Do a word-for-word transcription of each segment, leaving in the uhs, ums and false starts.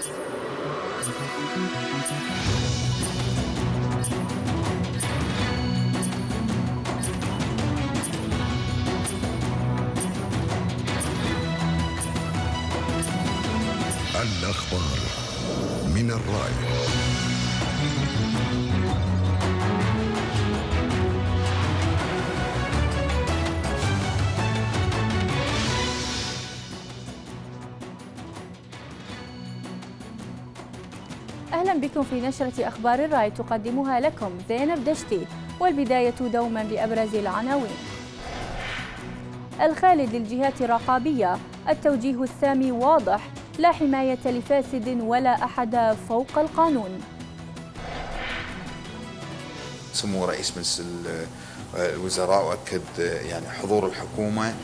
الأخبار من الرأي. أهلا بكم في نشرة أخبار الرأي تقدمها لكم زينب دشتي، والبداية دوما بأبرز العناوين. الخالد للجهات الرقابية، التوجيه السامي واضح، لا حماية لفاسد ولا أحد فوق القانون. سمو رئيس مجلس الوزراء وأكد يعني حضور الحكومة.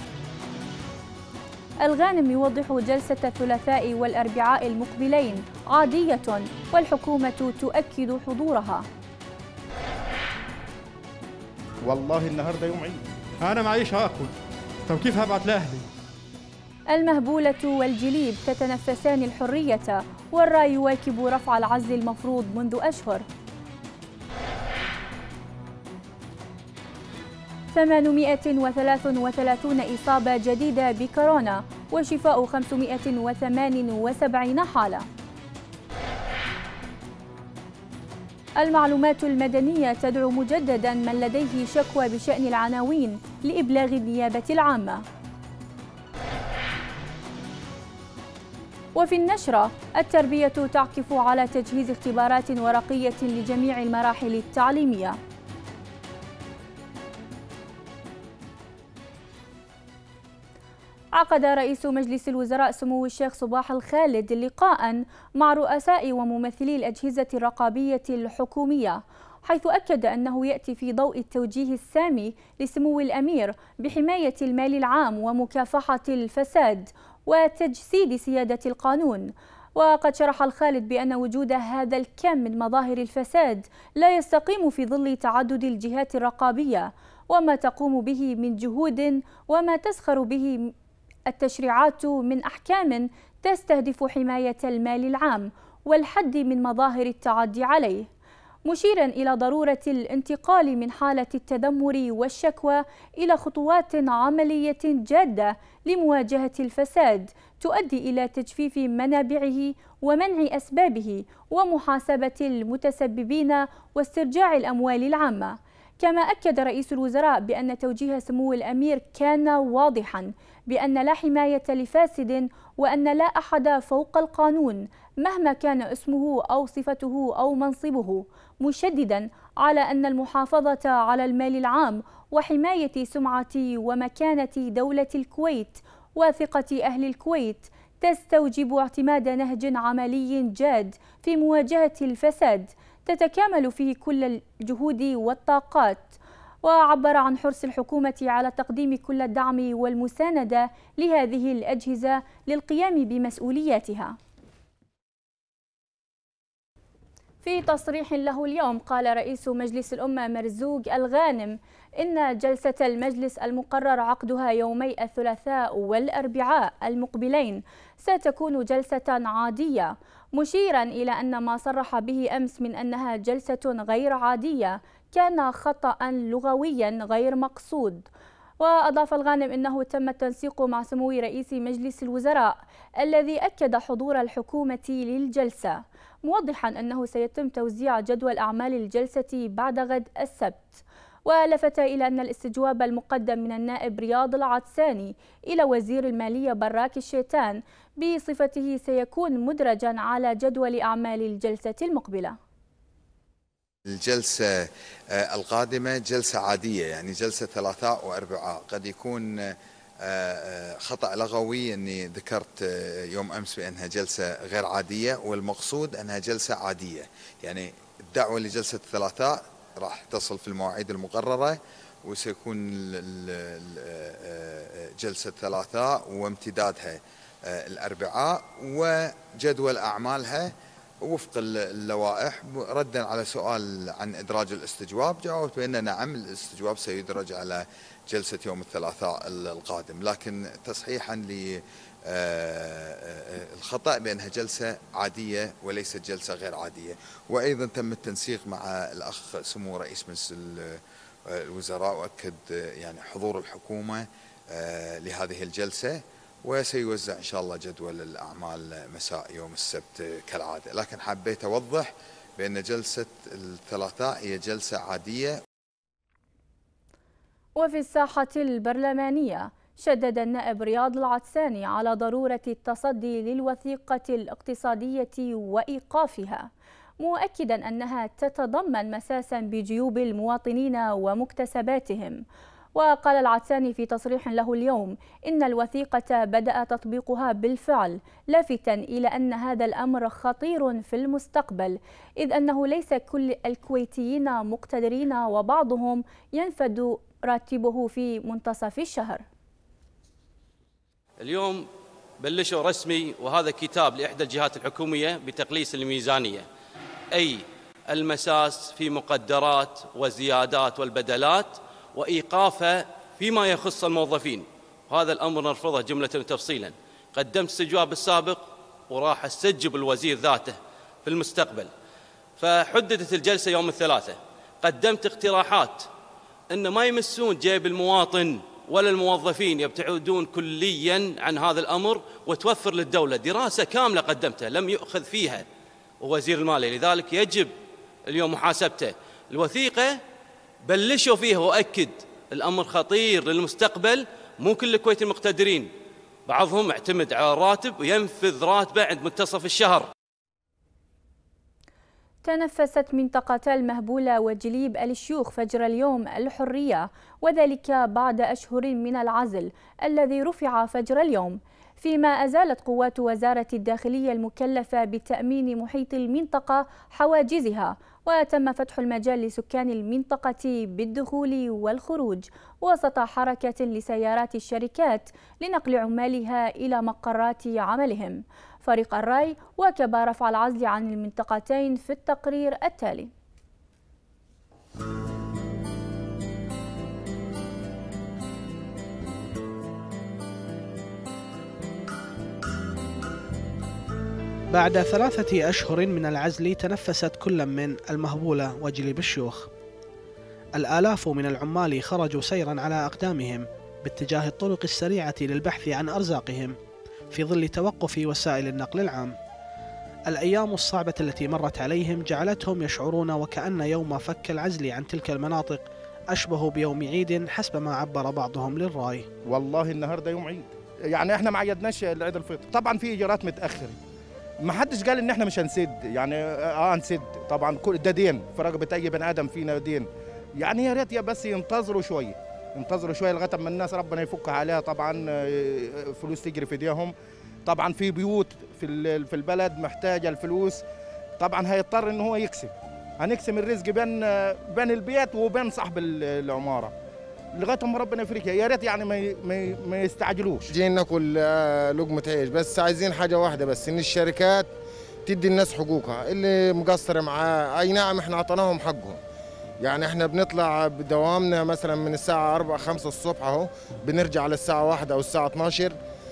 الغانم يوضح جلسة الثلاثاء والأربعاء المقبلين عادية والحكومة تؤكد حضورها. والله النهارده يوم عيد، أنا معيش هاكل، طب كيف هبعت لأهلي؟ المهبولة والجليب تتنفسان الحرية، والرأي يواكب رفع العزل المفروض منذ أشهر. ثمانمائة وثلاثة وثلاثين إصابة جديدة بكورونا وشفاء خمسمائة وثمانية وسبعين حالة. المعلومات المدنية تدعو مجددا من لديه شكوى بشأن العناوين لإبلاغ النيابة العامة. وفي النشرة، التربية تعكف على تجهيز اختبارات ورقية لجميع المراحل التعليمية. عقد رئيس مجلس الوزراء سمو الشيخ صباح الخالد لقاء مع رؤساء وممثلي الأجهزة الرقابية الحكومية، حيث أكد أنه يأتي في ضوء التوجيه السامي لسمو الأمير بحماية المال العام ومكافحة الفساد وتجسيد سيادة القانون. وقد شرح الخالد بأن وجود هذا الكم من مظاهر الفساد لا يستقيم في ظل تعدد الجهات الرقابية وما تقوم به من جهود وما تسخر به التشريعات من أحكام تستهدف حماية المال العام والحد من مظاهر التعدي عليه، مشيرا إلى ضرورة الانتقال من حالة التذمر والشكوى إلى خطوات عملية جادة لمواجهة الفساد تؤدي إلى تجفيف منابعه ومنع أسبابه ومحاسبة المتسببين واسترجاع الأموال العامة. كما أكد رئيس الوزراء بأن توجيه سمو الأمير كان واضحا بأن لا حماية لفاسد وأن لا أحد فوق القانون مهما كان اسمه أو صفته أو منصبه، مشددا على أن المحافظة على المال العام وحماية سمعة ومكانة دولة الكويت وثقة أهل الكويت تستوجب اعتماد نهج عملي جاد في مواجهة الفساد تتكامل فيه كل الجهود والطاقات. وعبر عن حرص الحكومة على تقديم كل الدعم والمساندة لهذه الأجهزة للقيام بمسؤولياتها. في تصريح له اليوم، قال رئيس مجلس الأمة مرزوق الغانم إن جلسة المجلس المقرر عقدها يومي الثلاثاء والأربعاء المقبلين ستكون جلسة عادية، مشيرا إلى أن ما صرح به أمس من أنها جلسة غير عادية كان خطأ لغويا غير مقصود. وأضاف الغانم أنه تم التنسيق مع سمو رئيس مجلس الوزراء الذي أكد حضور الحكومة للجلسة، موضحا أنه سيتم توزيع جدول أعمال الجلسة بعد غد السبت. ولفت إلى أن الاستجواب المقدم من النائب رياض العدساني إلى وزير المالية براك الشيتان بصفته سيكون مدرجا على جدول أعمال الجلسة المقبلة. الجلسة القادمة جلسة عادية، يعني جلسة ثلاثاء وأربعاء. قد يكون خطأ لغوي أني ذكرت يوم أمس بأنها جلسة غير عادية، والمقصود أنها جلسة عادية. يعني الدعوة لجلسة الثلاثاء راح تصل في المواعيد المقررة، وسيكون جلسة الثلاثاء وامتدادها الأربعاء، وجدول أعمالها وفق اللوائح. ردا على سؤال عن إدراج الاستجواب، جاوبت بأن نعم الاستجواب سيدرج على جلسة يوم الثلاثاء القادم، لكن تصحيحا الخطأ بأنها جلسة عادية وليست جلسة غير عادية. وأيضا تم التنسيق مع الأخ سمو رئيس مجلس الوزراء وأكد يعني حضور الحكومة لهذه الجلسة، وسيوزع إن شاء الله جدول الأعمال مساء يوم السبت كالعادة. لكن حبيت أوضح بأن جلسة الثلاثاء هي جلسة عادية. وفي الساحة البرلمانية شدد النائب رياض العدساني على ضرورة التصدي للوثيقة الاقتصادية وإيقافها، مؤكدا أنها تتضمن مساسا بجيوب المواطنين ومكتسباتهم. وقال العدساني في تصريح له اليوم إن الوثيقة بدأ تطبيقها بالفعل، لافتا إلى أن هذا الأمر خطير في المستقبل، إذ أنه ليس كل الكويتيين مقتدرين وبعضهم ينفد راتبه في منتصف الشهر. اليوم بلشوا رسمي، وهذا كتاب لإحدى الجهات الحكومية بتقليص الميزانية، أي المساس في مقدرات والزيادات والبدلات وإيقافها فيما يخص الموظفين. وهذا الأمر نرفضه جملة وتفصيلا. قدمت استجواب السابق وراح استجب الوزير ذاته في المستقبل. فحددت الجلسة يوم الثلاثاء. قدمت اقتراحات أن ما يمسون جيب المواطن ولا الموظفين، يبتعدون كليا عن هذا الأمر، وتوفر للدولة. دراسة كاملة قدمتها لم يؤخذ فيها وزير المالية، لذلك يجب اليوم محاسبته. الوثيقة بلشوا فيها، وأكد الأمر خطير للمستقبل. مو كل الكويتي مقتدرين، بعضهم يعتمد على الراتب وينفذ راتبه عند منتصف الشهر. تنفست منطقتا المهبولة وجليب آل الشيوخ فجر اليوم الحرية، وذلك بعد أشهر من العزل الذي رفع فجر اليوم، فيما أزالت قوات وزارة الداخلية المكلفة بتأمين محيط المنطقة حواجزها، وتم فتح المجال لسكان المنطقة بالدخول والخروج وسط حركة لسيارات الشركات لنقل عمالها إلى مقرات عملهم. فريق الرأي واكب رفع العزل عن المنطقتين في التقرير التالي. بعد ثلاثة أشهر من العزل تنفست كل من المهبولة وجليب الشيوخ. الآلاف من العمال خرجوا سيرا على أقدامهم باتجاه الطرق السريعة للبحث عن أرزاقهم في ظل توقف وسائل النقل العام. الأيام الصعبة التي مرت عليهم جعلتهم يشعرون وكأن يوم فك العزل عن تلك المناطق أشبه بيوم عيد حسب ما عبر بعضهم للرأي. والله النهارده يوم عيد، يعني احنا ما عيدناش العيد الفطر، طبعا في ايجارات متاخره، ما حدش قال ان احنا مش هنسد، يعني اه هنسد طبعا، كل ده دين في رقبه اي بني ادم فينا دين، يعني يا ريت يا بس ينتظروا شويه، ينتظروا شويه لغايه اما الناس ربنا يفكها عليها، طبعا فلوس تجري في ايديهم، طبعا في بيوت في في البلد محتاجه الفلوس، طبعا هيضطر ان هو يقسم، هنقسم الرزق بين بين البيت وبين صاحب العماره لغايه ما ربنا يفرجها، يا ريت يعني ما ما, ما يستعجلوش. جايين ناكل لقمه عيش، بس عايزين حاجه واحده بس، ان الشركات تدي الناس حقوقها، اللي مقصر معاه اي نعم احنا اعطيناهم حقهم، يعني احنا بنطلع بدوامنا مثلا من الساعه أربعة خمسة الصبح اهو، بنرجع للساعه واحدة او الساعه اثناشر،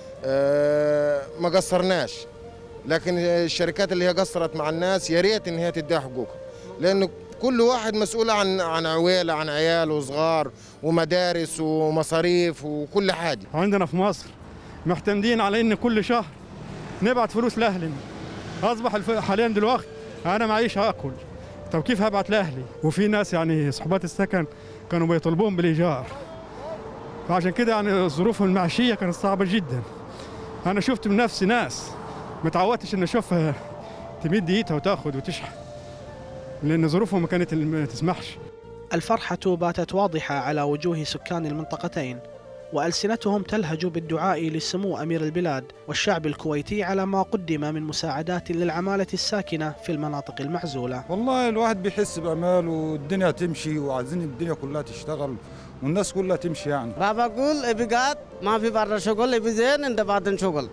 اه ما قصرناش، لكن الشركات اللي هي قصرت مع الناس يا ريت ان هي تديها حقوقها، لانه كل واحد مسؤول عن عن عويله، عن عيال وصغار ومدارس ومصاريف وكل حاجه. عندنا في مصر معتمدين على ان كل شهر نبعت فلوس لاهلنا، اصبح حاليا دلوقتي انا معيش هاكل، طب كيف هبعت لاهلي؟ وفي ناس يعني صحبات السكن كانوا بيطلبون بالايجار، فعشان كده يعني ظروفهم المعيشيه كانت صعبه جدا. انا شفت من نفسي ناس ما تعودتش ان اشوفها تمد ايدها وتاخذ وتشحن، لأن ظروفهم ما كانت ما تسمحش. الفرحة باتت واضحة على وجوه سكان المنطقتين، وألسنتهم تلهج بالدعاء لسمو أمير البلاد والشعب الكويتي على ما قدم من مساعدات للعمالة الساكنة في المناطق المعزولة. والله الواحد بيحس بأمال والدنيا تمشي، وعايزين الدنيا كلها تشتغل والناس كلها تمشي. يعني بابا أقول ابي قاعد ما في برا شغل، ابي زين انت بعد شغل،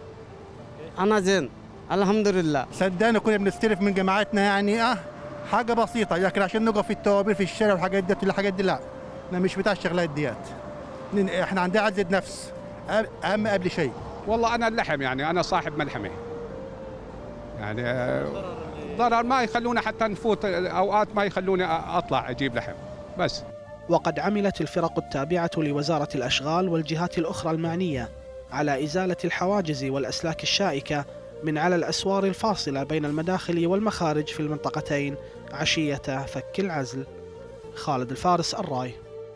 أنا زين الحمد لله. صدقني كنا بنستلف من جماعتنا يعني اه حاجه بسيطه، لكن عشان نقف في التوابير في الشارع والحاجات دي الحاجات دي لا، انا مش بتاع الشغلات ديات، احنا عندنا عزة نفس اهم قبل شيء. والله أنا اللحم يعني أنا صاحب ملحمة، يعني ضرر ما يخلونا حتى نفوت، أوقات ما يخلوني أطلع أجيب لحم بس. وقد عملت الفرق التابعة لوزارة الأشغال والجهات الأخرى المعنية على إزالة الحواجز والأسلاك الشائكة من على الأسوار الفاصلة بين المداخل والمخارج في المنطقتين عشية فك العزل. خالد الفارس، الراي.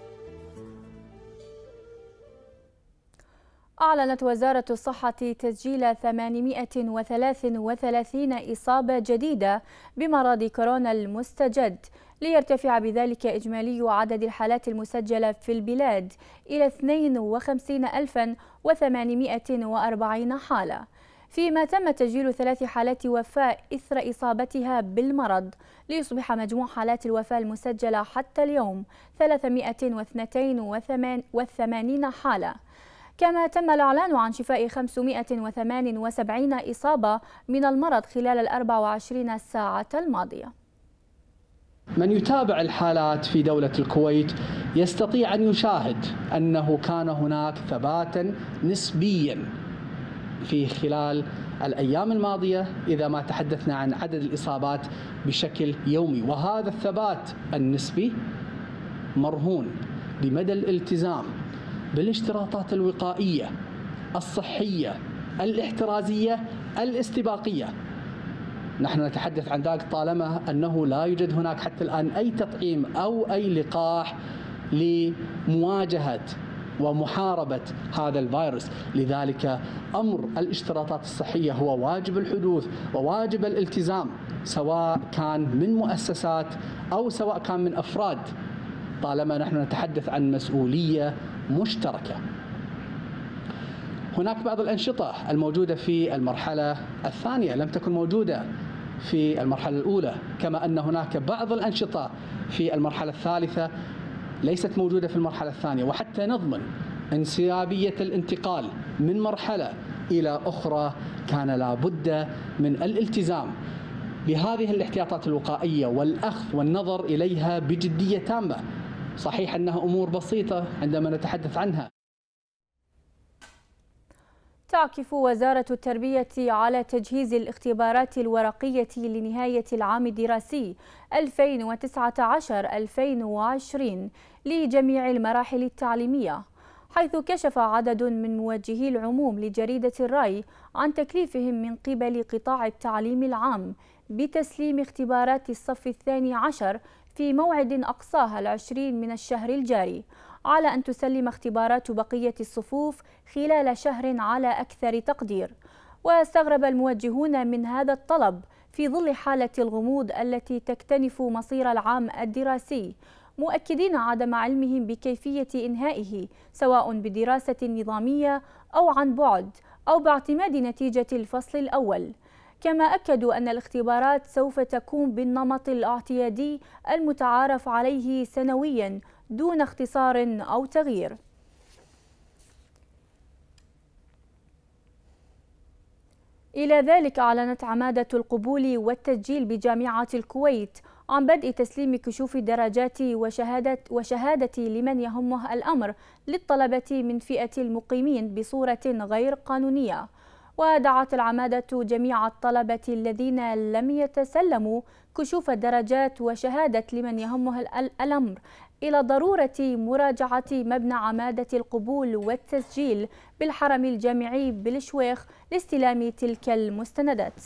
أعلنت وزارة الصحة تسجيل ثمانمائة وثلاثة وثلاثين إصابة جديدة بمرض كورونا المستجد، ليرتفع بذلك إجمالي عدد الحالات المسجلة في البلاد إلى اثنين وخمسين ألفا وثمانمائة وأربعين حالة، فيما تم تسجيل ثلاث حالات وفاة إثر إصابتها بالمرض، ليصبح مجموع حالات الوفاة المسجلة حتى اليوم ثلاثمائة واثنين وثمانين حالة. كما تم الإعلان عن شفاء خمسمائة وثمانية وسبعين إصابة من المرض خلال الأربع وعشرين ساعة الماضية. من يتابع الحالات في دولة الكويت يستطيع أن يشاهد أنه كان هناك ثباتا نسبيا في خلال الأيام الماضية إذا ما تحدثنا عن عدد الإصابات بشكل يومي، وهذا الثبات النسبي مرهون بمدى الالتزام بالاشتراطات الوقائية الصحية الاحترازية الاستباقية. نحن نتحدث عن ذلك طالما أنه لا يوجد هناك حتى الآن أي تطعيم أو أي لقاح لمواجهة ومحاربة هذا الفيروس. لذلك أمر الاشتراطات الصحية هو واجب الحدوث وواجب الالتزام، سواء كان من مؤسسات أو سواء كان من أفراد، طالما نحن نتحدث عن مسؤولية مشتركة. هناك بعض الأنشطة الموجودة في المرحلة الثانية لم تكن موجودة في المرحلة الأولى، كما أن هناك بعض الأنشطة في المرحلة الثالثة ليست موجودة في المرحلة الثانية، وحتى نضمن انسيابية الانتقال من مرحلة إلى أخرى كان لابد من الالتزام بهذه الاحتياطات الوقائية والأخذ والنظر إليها بجدية تامة. صحيح أنها أمور بسيطة عندما نتحدث عنها. تعكف وزارة التربية على تجهيز الاختبارات الورقية لنهاية العام الدراسي ألفين وتسعة عشر ألفين وعشرين لجميع المراحل التعليمية، حيث كشف عدد من موجهي العموم لجريدة الرأي عن تكليفهم من قبل قطاع التعليم العام بتسليم اختبارات الصف الثاني عشر في موعد أقصاها العشرين من الشهر الجاري، على أن تسلم اختبارات بقية الصفوف خلال شهر على أكثر تقدير. واستغرب الموجهون من هذا الطلب في ظل حالة الغموض التي تكتنف مصير العام الدراسي، مؤكدين عدم علمهم بكيفية إنهائه سواء بدراسة نظامية أو عن بعد أو باعتماد نتيجة الفصل الأول. كما أكدوا أن الاختبارات سوف تكون بالنمط الاعتيادي المتعارف عليه سنويا دون اختصار أو تغيير. إلى ذلك أعلنت عمادة القبول والتسجيل بجامعة الكويت عن بدء تسليم كشوف الدرجات وشهادة, وشهادة لمن يهمه الأمر للطلبة من فئة المقيمين بصورة غير قانونية. ودعت العمادة جميع الطلبة الذين لم يتسلموا كشوف الدرجات وشهادة لمن يهمه الأمر إلى ضرورة مراجعة مبنى عمادة القبول والتسجيل بالحرم الجامعي بالشويخ لاستلام تلك المستندات.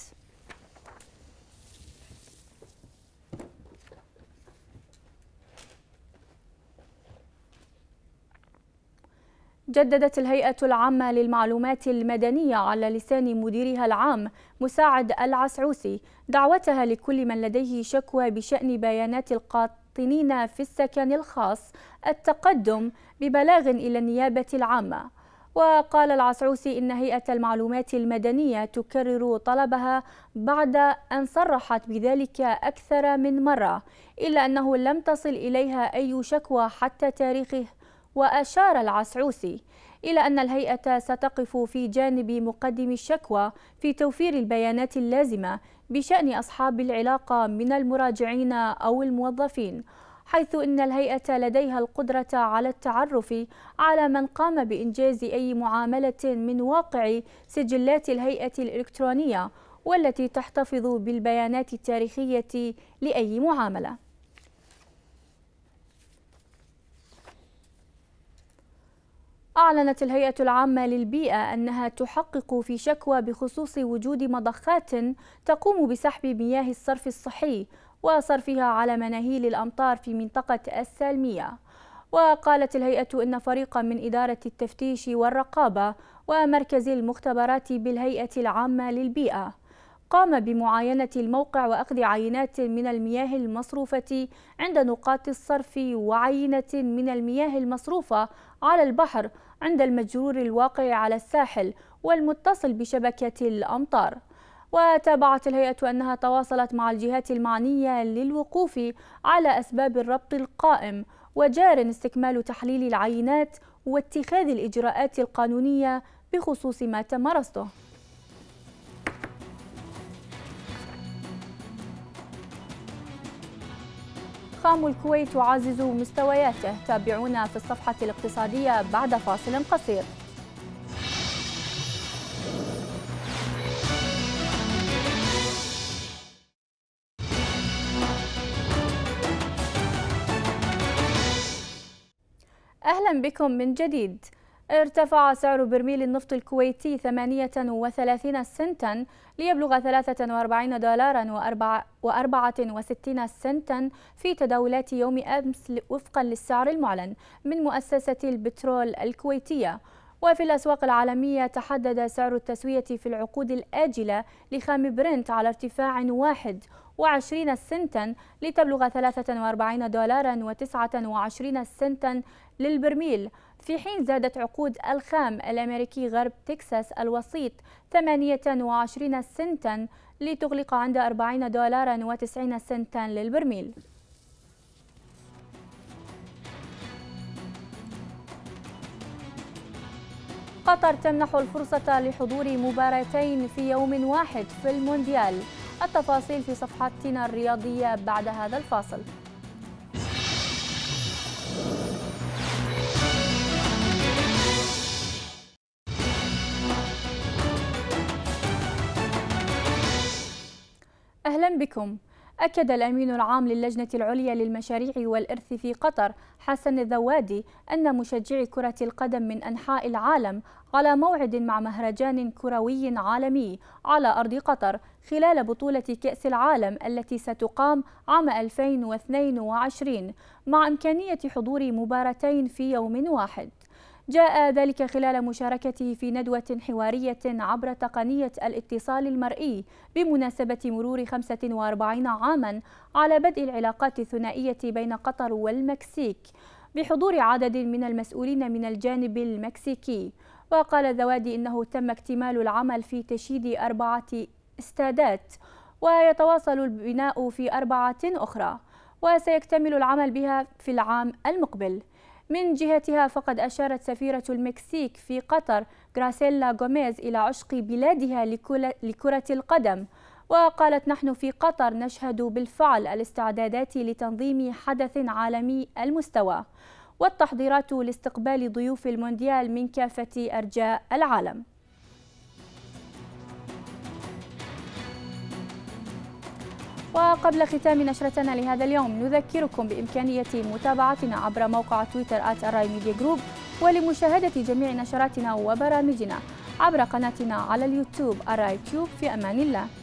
جددت الهيئة العامة للمعلومات المدنية على لسان مديرها العام مساعد العسعوسي دعوتها لكل من لديه شكوى بشأن بيانات القاطنين في السكن الخاص التقدم ببلاغ إلى النيابة العامة. وقال العسعوسي إن هيئة المعلومات المدنية تكرر طلبها بعد أن صرحت بذلك أكثر من مرة، إلا أنه لم تصل إليها أي شكوى حتى تاريخه. وأشار العسعوسي إلى أن الهيئة ستقف في جانب مقدم الشكوى في توفير البيانات اللازمة بشأن أصحاب العلاقة من المراجعين أو الموظفين، حيث إن الهيئة لديها القدرة على التعرف على من قام بإنجاز أي معاملة من واقع سجلات الهيئة الإلكترونية والتي تحتفظ بالبيانات التاريخية لأي معاملة. أعلنت الهيئة العامة للبيئة أنها تحقق في شكوى بخصوص وجود مضخات تقوم بسحب مياه الصرف الصحي وصرفها على مناهيل الأمطار في منطقة السالمية. وقالت الهيئة إن فريقا من إدارة التفتيش والرقابة ومركز المختبرات بالهيئة العامة للبيئة قام بمعاينة الموقع وأخذ عينات من المياه المصروفة عند نقاط الصرف وعينة من المياه المصروفة على البحر عند المجرور الواقع على الساحل والمتصل بشبكة الأمطار. وتابعت الهيئة أنها تواصلت مع الجهات المعنية للوقوف على أسباب الربط القائم، وجار استكمال تحليل العينات واتخاذ الإجراءات القانونية بخصوص ما تم رصده. خام الكويت تعزز مستوياته. تابعونا في الصفحة الاقتصادية بعد فاصل قصير. أهلا بكم من جديد. ارتفع سعر برميل النفط الكويتي ثمانية وثلاثين سنتا ليبلغ ثلاثة وأربعين دولارا وأربعة وستين سنتا في تداولات يوم أمس وفقا للسعر المعلن من مؤسسة البترول الكويتية. وفي الأسواق العالمية تحدد سعر التسوية في العقود الآجلة لخام برنت على ارتفاع واحد وعشرين سنتا لتبلغ ثلاثة وأربعين دولارا وتسعة وعشرين سنتا للبرميل، في حين زادت عقود الخام الأمريكي غرب تكساس الوسيط ثمانية وعشرين سنتا لتغلق عند أربعين دولارا وتسعين سنتا للبرميل. قطر تمنح الفرصة لحضور مباراتين في يوم واحد في المونديال. التفاصيل في صفحتنا الرياضية بعد هذا الفاصل. أهلا بكم. أكد الأمين العام للجنة العليا للمشاريع والإرث في قطر حسن الذوادي أن مشجعي كرة القدم من أنحاء العالم على موعد مع مهرجان كروي عالمي على أرض قطر خلال بطولة كأس العالم التي ستقام عام ألفين واثنين وعشرين مع إمكانية حضور مباراتين في يوم واحد. جاء ذلك خلال مشاركته في ندوة حوارية عبر تقنية الاتصال المرئي بمناسبة مرور خمسة وأربعين عاما على بدء العلاقات الثنائية بين قطر والمكسيك بحضور عدد من المسؤولين من الجانب المكسيكي. وقال الذوادي إنه تم اكتمال العمل في تشييد أربعة استادات ويتواصل البناء في أربعة أخرى وسيكتمل العمل بها في العام المقبل. من جهتها فقد أشارت سفيرة المكسيك في قطر غراسيلا غوميز إلى عشق بلادها لكرة القدم، وقالت: نحن في قطر نشهد بالفعل الاستعدادات لتنظيم حدث عالمي المستوى والتحضيرات لاستقبال ضيوف المونديال من كافة أرجاء العالم. وقبل ختام نشرتنا لهذا اليوم نذكركم بإمكانية متابعتنا عبر موقع تويتر آت الراي ميديا جروب، ولمشاهدة جميع نشراتنا وبرامجنا عبر قناتنا على اليوتيوب الراي تيوب. في أمان الله.